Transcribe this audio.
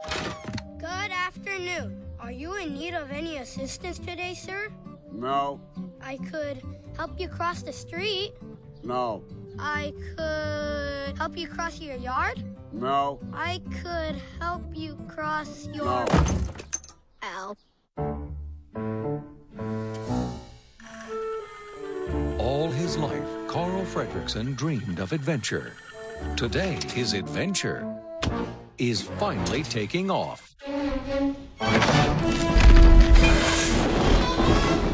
Good afternoon. Are you in need of any assistance today, sir? No. I could help you cross the street. No. I could help you cross your yard. No. I could help you cross your... No. Ow. All his life, Carl Fredrickson dreamed of adventure. Today, his adventure is finally taking off.